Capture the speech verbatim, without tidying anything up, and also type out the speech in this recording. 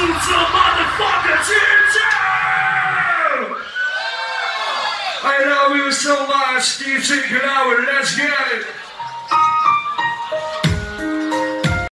Pizza motherfucker Ginger! I love you so much, D J Glower, let's get it!